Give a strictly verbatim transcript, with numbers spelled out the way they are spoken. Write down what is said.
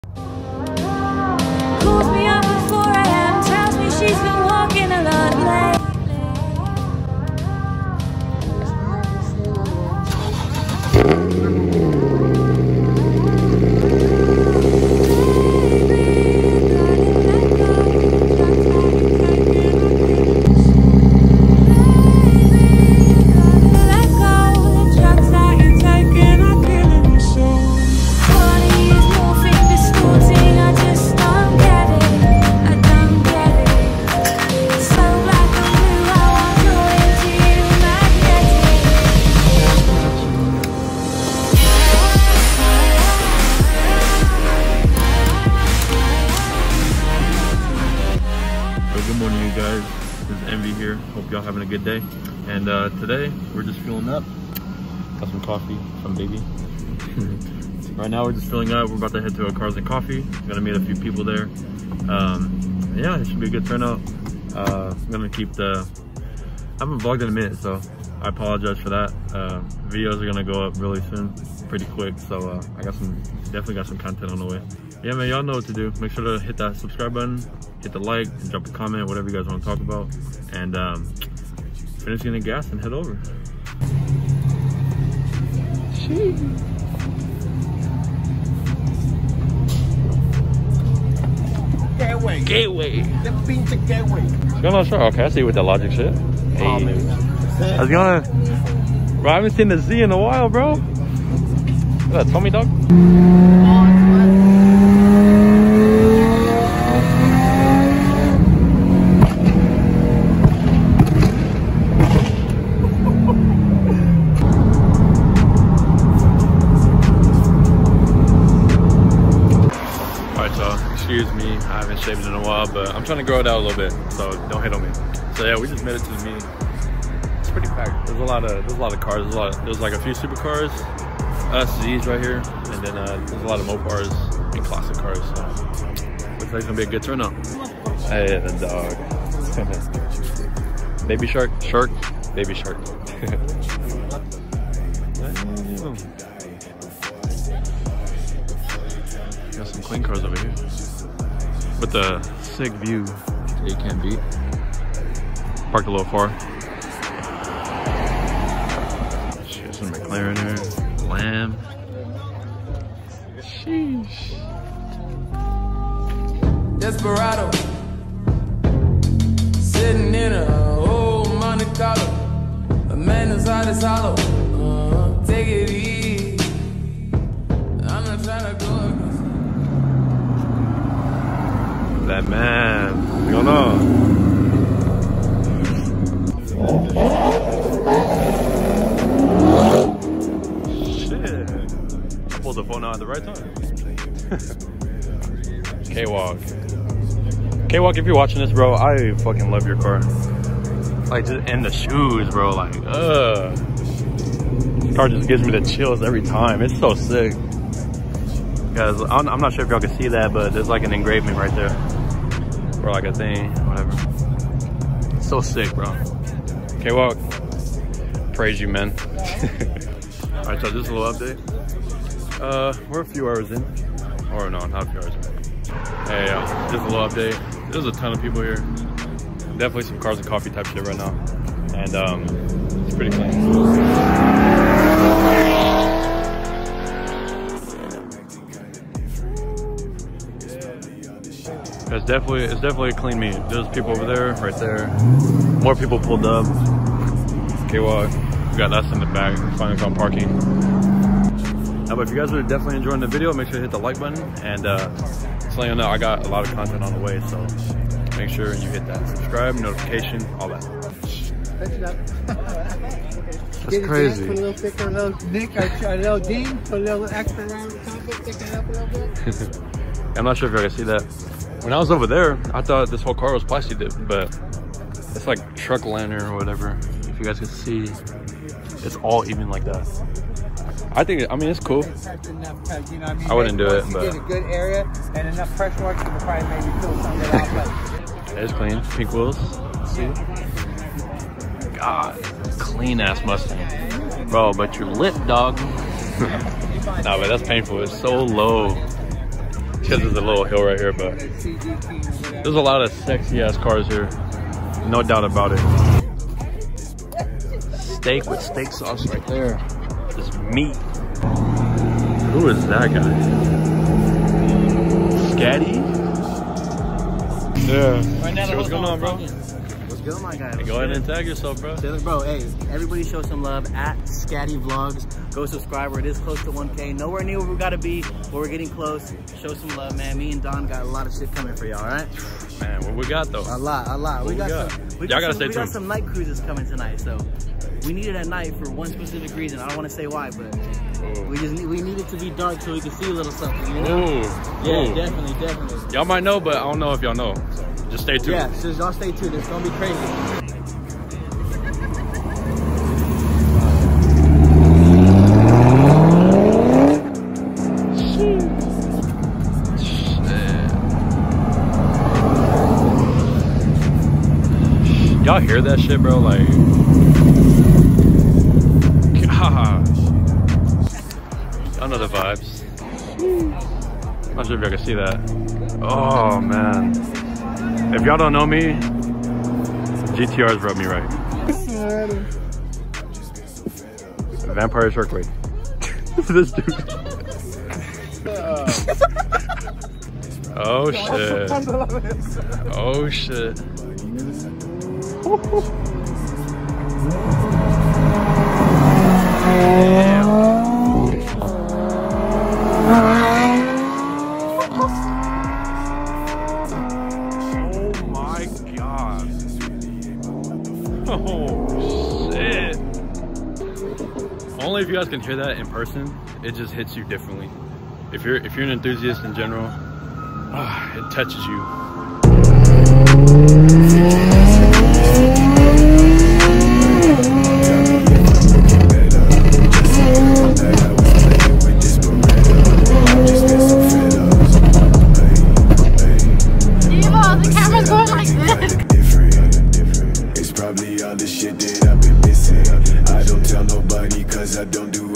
Calls me up at four A M, tells me she's been walking a lot lately. Here. Hope y'all having a good day. And uh, today we're just filling up. Got some coffee from baby. Right now we're just filling up. We're about to head to a Cars and Coffee. Gonna meet a few people there. Um, yeah, it should be a good turnout. Uh, I'm gonna keep the. I haven't vlogged in a minute, so I apologize for that. Uh, videos are gonna go up really soon, pretty quick. So uh, I got some, definitely got some content on the way. Yeah, man, y'all know what to do. Make sure to hit that subscribe button, hit the like, and drop a comment, whatever you guys want to talk about. And um, finish getting the gas and head over. Gateway. Gateway. The pinche gateway. I'm not sure. Okay, I see with the logic shit. Hey. Oh, man. I was gonna. Bro, I haven't seen the Z in a while, bro. Is that Tommy dog? Excuse me, I haven't shaved in a while, but I'm trying to grow it out a little bit, so don't hate on me. So yeah, we just made it to the meeting. It's pretty packed. There's a lot of there's a lot of cars. There's a lot. Of, there's like a few supercars, us Z's right here, and then uh, there's a lot of Mopars and classic cars. So looks like it's gonna be a good turnout. Hey, the dog. Baby shark, shark, baby shark. Got some clean cars over here. With the sick view you can't beat. Parked a little far. There's some McLaren there. Lamb. Sheesh. Desperado. Sitting in a old Monte Carlo. A man inside is hollow. Uh, take it easy. I'm not trying to go against. That man, what's going on? Shit. I pulled the phone out at the right time. K-Walk. K-Walk, if you're watching this, bro, I fucking love your car. Like, just in the shoes, bro. Like, ugh. This car just gives me the chills every time. It's so sick. Guys, I'm, I'm not sure if y'all can see that, but there's like an engraving right there. Or like a thing, whatever. It's so sick, bro. K-Walk, praise you, man. All right, so just a little update. Uh, we're a few hours in. Or no, not a few hours in. Hey, uh, just a little update. There's a ton of people here. Definitely some Cars and Coffee type shit right now. And um, it's pretty clean. It's definitely it's definitely a clean meet. There's people over there, right there. More people pulled up. K-Walk. We got us in the back. Finally found parking. Uh, but if you guys are definitely enjoying the video, make sure to hit the like button. And uh, just letting you know, I got a lot of content on the way, so make sure you hit that subscribe, notification, all that. That's crazy. Put a little thicker, a little nick, a little ding, put a little extra around the top, thicken it up a little bit. I'm not sure if y'all can see that. When I was over there, I thought this whole car was plastic, but it's like truck lantern or whatever. If you guys can see, it's all even like that. I think, I mean, it's cool. I wouldn't do it, but get a good area and enough pressure work, you can probably maybe pull some of it out. But it's clean. Pink wheels. See? God, clean ass Mustang, bro. But your lip, dog. Nah, but that's painful. It's so low. because there's a little hill right here, but there's a lot of sexy ass cars here. No doubt about it. Steak with steak sauce right there. This meat. Who is that guy? Scatty? Yeah. Right now, so what's going on, bro? What's good, my guy? Hey, go ahead and tag yourself, bro. Bro, hey, everybody show some love at Scatty Vlogs. Go subscribe. It is close to one K. Nowhere near where we gotta be, but we're getting close. Show some love, man. Me and Don got a lot of shit coming for y'all, all right? Man, what we got though? A lot, a lot. What we got, we got? some. We Y'all got, gotta some, stay we got tuned. some night cruises coming tonight, so we need it at night for one specific reason. I don't want to say why, but Ooh. we just need, we need it to be dark so we can see a little something. You know? Ooh. Yeah, Ooh. definitely, definitely. Y'all might know, but I don't know if y'all know. So just stay tuned. Yeah, just y'all stay tuned. It's gonna be crazy. Y'all hear that shit, bro? Like, gosh. Y'all know the vibes. I'm not sure if y'all can see that. Oh, man. If y'all don't know me, G T Rs rub me right. Vampire Sharkway. This dude. Oh, shit. Oh, shit. Damn. Oh my god. Oh shit. Only if you guys can hear that in person, it just hits you differently. If you're if you're an enthusiast in general, ah, it touches you. It's probably all the shit that I've been missing. I don't tell nobody cause I don't do